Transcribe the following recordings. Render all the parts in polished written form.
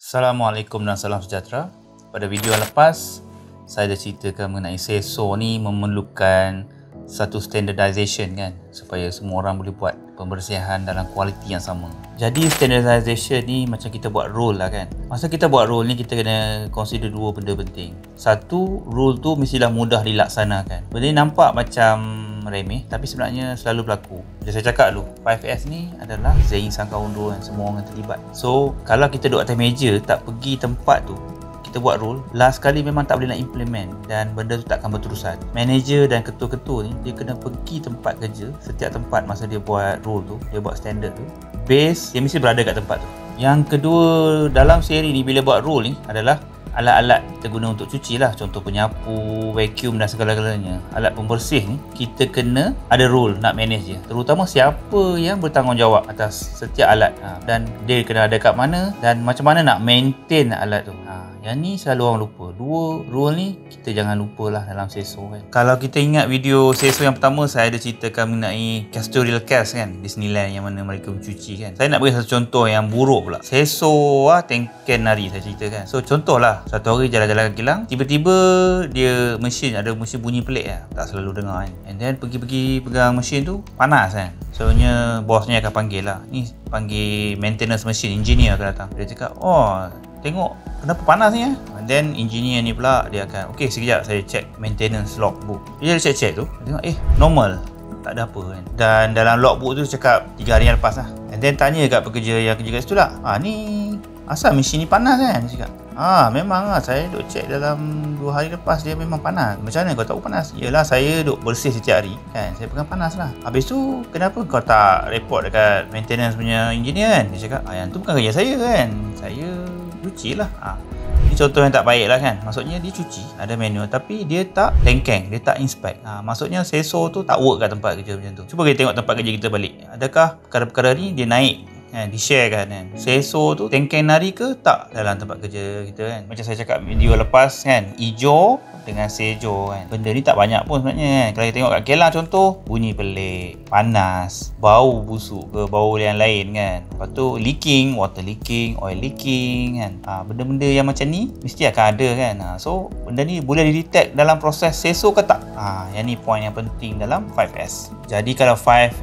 Assalamualaikum dan salam sejahtera. Pada video lepas, saya dah ceritakan mengenai SESO ni memerlukan satu standardization kan, supaya semua orang boleh buat pembersihan dalam kualiti yang sama. Jadi standardization ni macam kita buat rule lah kan. Masa kita buat rule ni, kita kena consider dua benda penting. Satu, rule tu mestilah mudah dilaksanakan. Benda ni nampak macam remeh, tapi sebenarnya selalu berlaku. Macam saya cakap dulu, 5S ni adalah Zain sangka undur kan, semua orang terlibat. So kalau kita duduk atas meja tak pergi tempat tu, kita buat rule, last kali memang tak boleh nak implement dan benda tu tak akan berterusan. Manager dan ketua-ketua ni, dia kena pergi tempat kerja, setiap tempat masa dia buat rule tu, dia buat standard tu, base dia mesti berada kat tempat tu. Yang kedua, dalam seri ni bila buat rule ni adalah alat-alat kita guna untuk cuci lah, contoh penyapu, vacuum dan segala-galanya. Alat pembersih ni kita kena ada rule nak manage dia, terutama siapa yang bertanggungjawab atas setiap alat dan dia kena ada kat mana dan macam mana nak maintain alat tu. Yang ni selalu orang lupa. Dua rule ni kita jangan lupalah dalam SESO kan. Kalau kita ingat video SESO yang pertama, saya ada ceritakan mengenai custodial cast kan, Disneyland yang mana mereka mencuci kan. Saya nak bagi satu contoh yang buruk pula. SESO Tenken Nari saya ceritakan. So contohlah, satu hari jalan-jalan kaki lang, tiba-tiba dia ada mesin bunyi pelik lah, tak selalu dengar kan. And then pergi pegang mesin tu, panas kan. Soalnya bosnya akan panggil lah, ni panggil maintenance machine engineer akan datang. Dia cakap, oh tengok kenapa panas ni And then engineer ni pula dia akan, okey sekejap saya check maintenance logbook. Dia check tu, dia tengok normal, tak ada apa kan. Dan dalam logbook tu cakap 3 hari yang lepas lah. And then tanya kat pekerja yang kerja kat situ lah, ni asal mesin ni panas kan? Dia cakap, memang lah, saya duk check dalam 2 hari lepas dia memang panas. Macam mana kau tahu panas? Yelah saya duk bersih setiap hari kan, saya pegang panas lah. Habis tu kenapa kau tak report dekat maintenance punya engineer kan? Dia cakap, yang tu bukan kerja saya kan, saya cuci lah. Ini contoh yang tak baik lah kan. Maksudnya dia cuci, ada manual, tapi dia tak tengkeng, dia tak inspect. Maksudnya SESO tu tak work kat tempat kerja macam tu. Cuba kita tengok tempat kerja kita balik, adakah perkara-perkara ni dia naik kan, di-share kan. SESO tu tengkeng nari ke tak dalam tempat kerja kita kan. Macam saya cakap video lepas kan, ijo dengan sejo kan, benda ni tak banyak pun sebenarnya kan. Kalau kita tengok kat Kelang contoh, bunyi pelik, panas, bau busuk ke bau yang lain kan. Lepas tu leaking, water leaking, oil leaking kan. Benda-benda yang macam ni mesti akan ada kan. So benda ni boleh di-detect dalam proses SESO ke tak? Yang ni point yang penting dalam 5S. Jadi kalau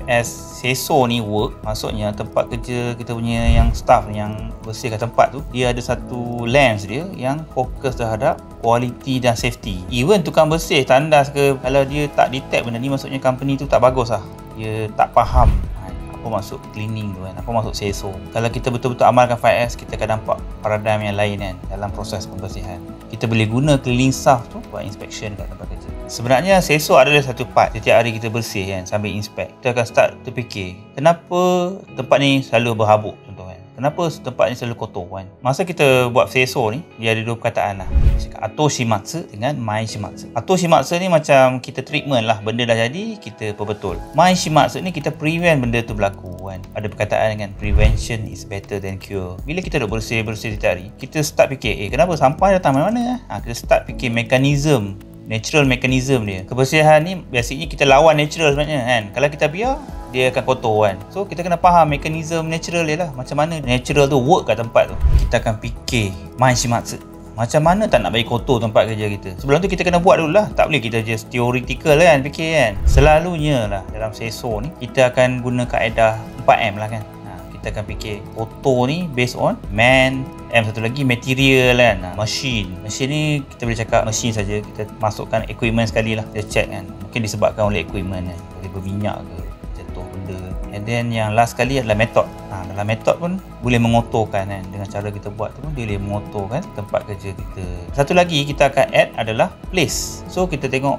5S SESO ni work, maksudnya tempat kerja kita punya yang staff yang bersihkan tempat tu, dia ada satu lens dia yang fokus terhadap quality dan safety. Even tukang bersih tandas ke, kalau dia tak detect benda ni, maksudnya company tu tak bagus lah, dia tak faham apa maksud cleaning tu kan, apa maksud SESO. Kalau kita betul-betul amalkan 5S, kita akan nampak paradigm yang lain kan dalam proses pembersihan. Kita boleh guna cleaning staff tu buat inspection kat tempat kerja. Sebenarnya SESO adalah satu part. Setiap hari kita bersih kan, sambil inspect, kita akan start terfikir, kenapa tempat ni selalu berhabuk contoh kan, kenapa tempat ni selalu kotor kan. Masa kita buat SESO ni, dia ada dua perkataan lah, Ato Shimatsu dengan Mai Shimatsu. Ato Shimatsu ni macam kita treatment lah, benda dah jadi, kita perbetul. Mai Shimatsu ni kita prevent benda tu berlaku kan. Ada perkataan kan, prevention is better than cure. Bila kita dah bersih-bersih setiap hari, kita start fikir, kenapa sampah datang mana-mana. Kita start fikir mekanisme, natural mechanism dia. Kebersihan ni biasanya kita lawan natural sebenarnya kan. Kalau kita biar, dia akan kotor kan. So kita kena faham mekanisme natural dia lah, macam mana natural tu work kat tempat tu. Kita akan fikir Mai Shimatsu, macam mana tak nak bagi kotor tempat kerja kita. Sebelum tu kita kena buat dulu lah, tak boleh kita just theoretical kan, fikir kan. Selalunya lah dalam SESO ni kita akan guna kaedah 4M lah kan. Kita akan fikir kotor ni based on man, satu lagi material kan, machine ni kita boleh cakap machine saja, kita masukkan equipment sekali lah, kita check kan, mungkin disebabkan oleh equipment kan, boleh berminyak ke, jatuh benda. And then yang last sekali adalah method. Dalam method pun boleh mengotorkan kan, dengan cara kita buat tu pun dia boleh mengotorkan tempat kerja kita. Satu lagi kita akan add adalah place. So kita tengok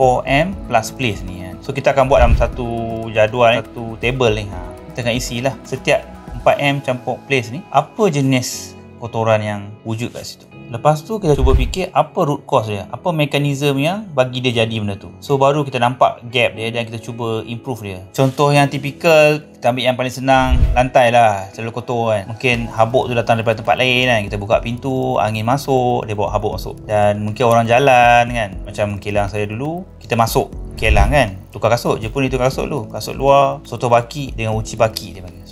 4M plus place ni kan. So kita akan buat dalam satu jadual, satu table ni. Kita akan isilah setiap 4M campur place ni, apa jenis kotoran yang wujud kat situ. Lepas tu kita cuba fikir apa root cause dia, apa mekanisme yang bagi dia jadi benda tu. So baru kita nampak gap dia dan kita cuba improve dia. Contoh yang tipikal, kita ambil yang paling senang, lantai lah selalu kotor kan. Mungkin habuk tu datang daripada tempat lain kan, kita buka pintu, angin masuk, dia bawa habuk masuk. Dan mungkin orang jalan kan, macam Kelang saya dulu, kita masuk Kelang kan, tukar kasut, Jepun ni tukar kasut dulu, kasut luar, soto baki dengan uci baki dia panggil.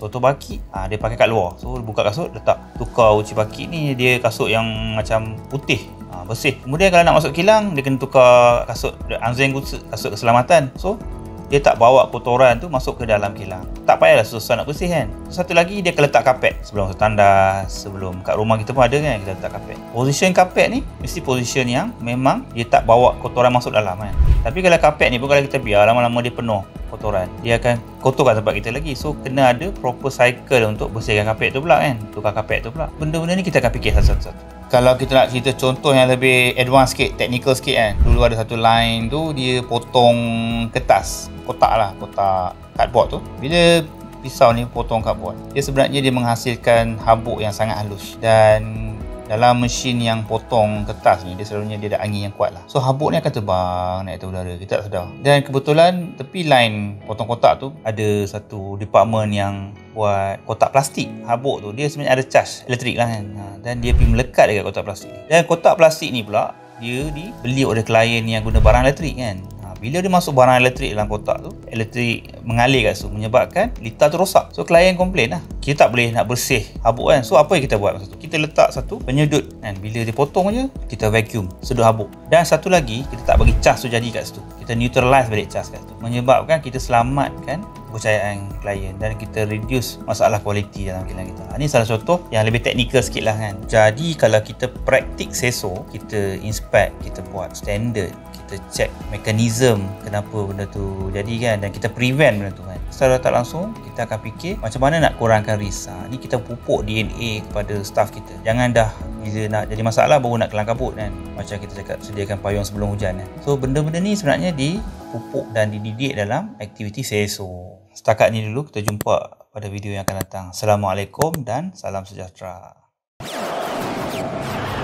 Soto baki, dia pakai kat luar. So buka kasut, letak. Tukar uci baki ni dia kasut yang macam putih, bersih. Kemudian kalau nak masuk kilang, dia kena tukar kasut anzeng, kasut keselamatan. So dia tak bawa kotoran tu masuk ke dalam kilang. Tak payahlah susah nak bersih kan. Satu lagi, dia akan letak kapet sebelum tandas, sebelum kat rumah kita pun ada kan, kita letak kapet. Position kapet ni mesti position yang memang dia tak bawa kotoran masuk dalam kan. Tapi kalau kapet ni pun kalau kita biar lama-lama dia penuh kotoran, dia akan kotorkan tempat kita lagi. So kena ada proper cycle untuk bersihkan kapet tu pula kan, tukar kapet tu pula. Benda-benda ni kita akan fikir satu-satu. Kalau kita nak cerita contoh yang lebih advance sikit, technical sikit kan. Dulu ada satu line tu, dia potong kertas, kotak cardboard tu. Bila pisau ni potong cardboard, dia sebenarnya dia menghasilkan habuk yang sangat halus. Dan dalam mesin yang potong kertas ni, dia selalunya dia ada angin yang kuat lah. So habuk ni akan terbang naik atas udara, kita tak sedar. Dan kebetulan tepi line potong kotak tu ada satu department yang buat kotak plastik. Habuk tu dia sebenarnya ada charge elektrik lah kan, dan dia pergi melekat dekat kotak plastik. Dan kotak plastik ni pula dia dibeli oleh klien yang guna barang elektrik kan. Bila dia masuk barang elektrik dalam kotak tu, elektrik mengalir kat situ, menyebabkan litar tu rosak. So klien komplain lah, kita tak boleh nak bersih habuk kan. So apa yang kita buat masa tu? Kita letak satu penyedut kan. Bila dia potong je, kita vacuum, sedut habuk. Dan satu lagi, kita tak bagi cas tu jadi kat situ. Kita neutralize balik cas kat situ, menyebabkan kita selamatkan kepercayaan klien dan kita reduce masalah kualiti dalam kilang kita. Ini salah contoh yang lebih teknikal sikit lah kan. Jadi kalau kita praktik seso, kita inspect, kita buat standard, kita check mekanisme kenapa benda tu jadi kan, dan kita prevent benda tu kan. Secara tak langsung kita akan fikir macam mana nak kurangkan risk. Ni kita pupuk DNA kepada staff kita. Jangan dah bila nak jadi masalah baru nak kelang kabut kan. Macam kita cakap, sediakan payung sebelum hujan kan. So benda-benda ni sebenarnya dipupuk dan dididik dalam aktiviti seso. Setakat ni dulu, kita jumpa pada video yang akan datang. Assalamualaikum dan salam sejahtera.